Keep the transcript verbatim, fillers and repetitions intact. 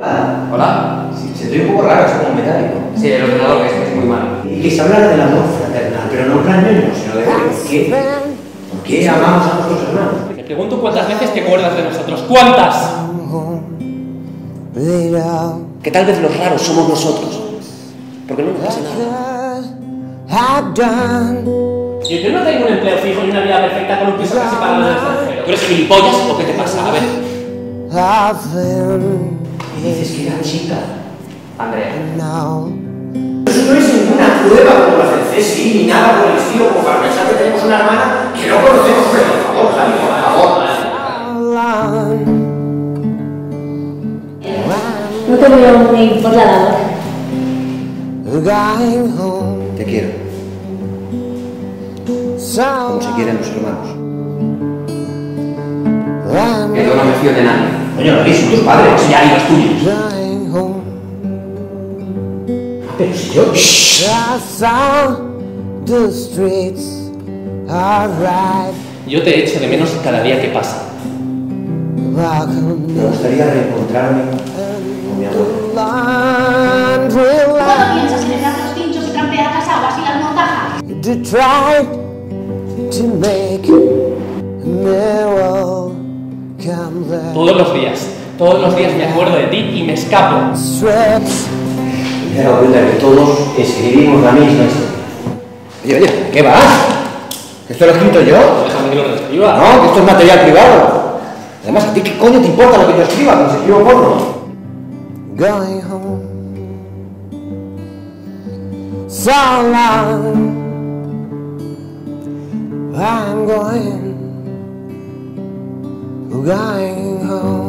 Ah, Hola. sí, se te ve un poco raro, es como metálico. Sí, el ordenador que es, que es muy malo. Y que se hablara del amor fraternal, pero no en plan ñoño, sino de por qué, por qué amamos a nuestros hermanos. Te pregunto cuántas veces te acuerdas de nosotros. ¿Cuántas? Que tal vez los raros somos nosotros, porque no nos pasa nada. Yo, yo no tengo un empleo fijo y una vida perfecta con un piso casi pagado en el extranjero. ¿Tú eres gilipollas o qué te pasa? A ver. Y dices que era chica. Andrea. Eso no es ninguna prueba como la del C S I ni nada por el estilo, como para pensar que tenemos una hermana que no conocemos. Pero por favor, Javi, por favor. No te voy a unir por la labor. Te quiero. Como se quieren los hermanos. Que yo no me fío de nadie. Coño, David, son tus padres. Ya, y los tuyos. Pero si yo... Yo te echo de menos cada día que pasa. Me gustaría reencontrarme con mi abuelo. ¿Cuándo piensas celebrar los pinchos y trampear las aguas y las montajas? Todos los días. Todos los días me acuerdo de ti y me escapo. Me he dado cuenta que todos escribimos la misma historia. Oye, oye, ¿qué vas? ¿Que esto lo he escrito yo? Déjame que lo reescriba. No, que esto es material privado. Además, ¿a ti qué coño te importa lo que yo escriba? Cuando se escribo porno. Going home so long. I'm going, going home.